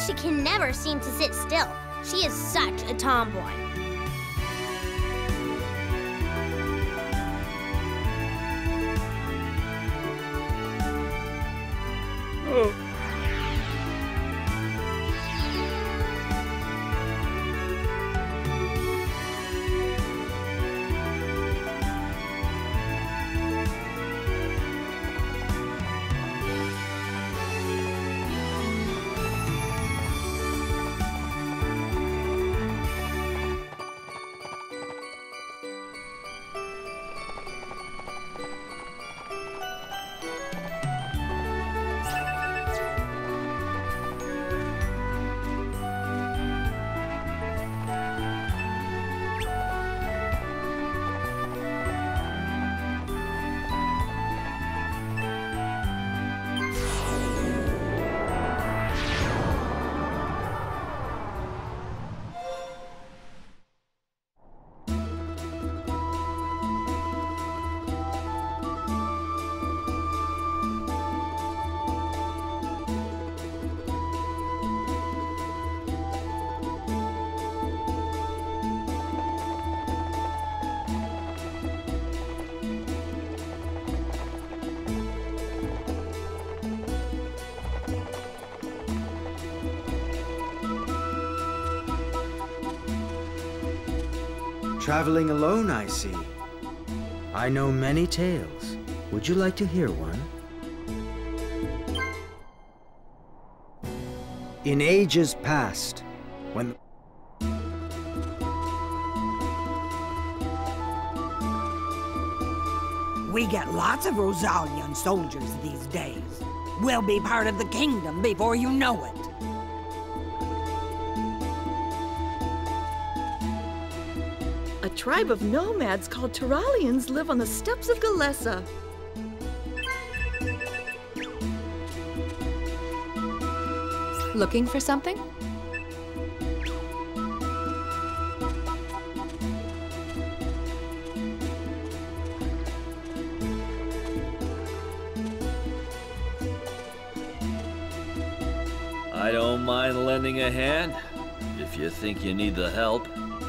she can never seem to sit still. She is such a tomboy. Oh. Traveling alone, I see. I know many tales. Would you like to hear one? In ages past, when We get lots of Rosalian soldiers these days. We'll be part of the kingdom before you know it. A tribe of nomads called Turalians live on the steppes of Galessa. Looking for something? I don't mind lending a hand, if you think you need the help.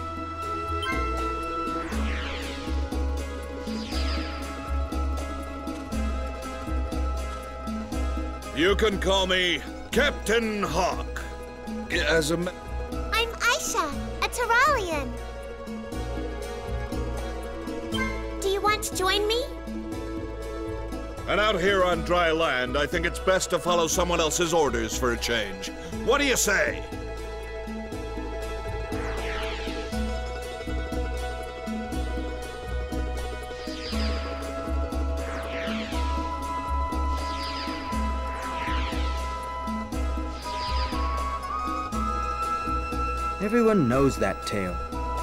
You can call me Captain Hawk. As a I'm Aisha, a Turalian. Do you want to join me? And out here on dry land, I think it's best to follow someone else's orders for a change. What do you say? everyone knows that tale.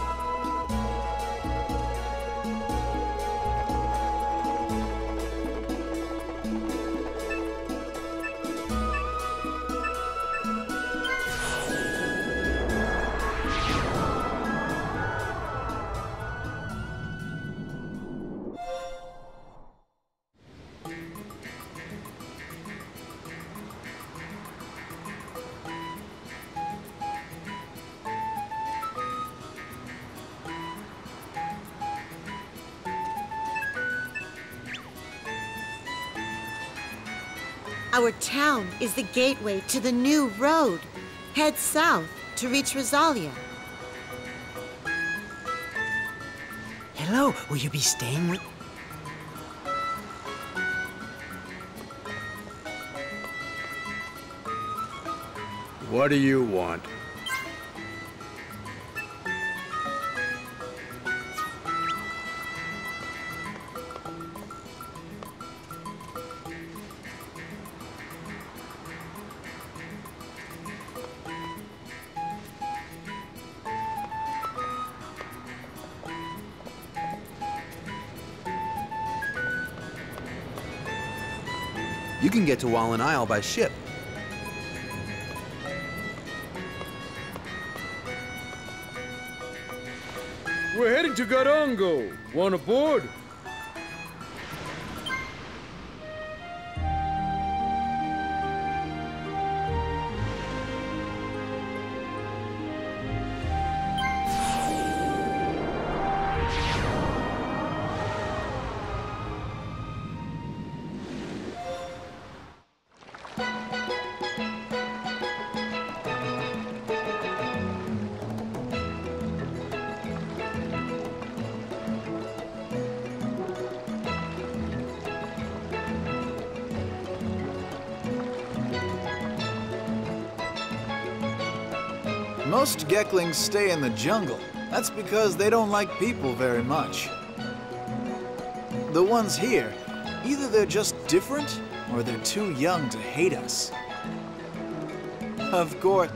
Our town is the gateway to the new road. Head south to reach Rosalia. Hello, will you be staying with... What do you want? You can get to Wallen Isle by ship. We're heading to Garango. Want aboard? Most Geklings stay in the jungle. That's because they don't like people very much. The ones here, either they're just different, or they're too young to hate us. Of course.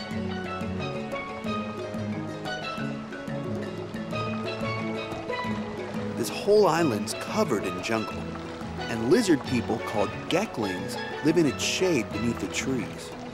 This whole island's covered in jungle, and lizard people called Geklings live in its shade beneath the trees.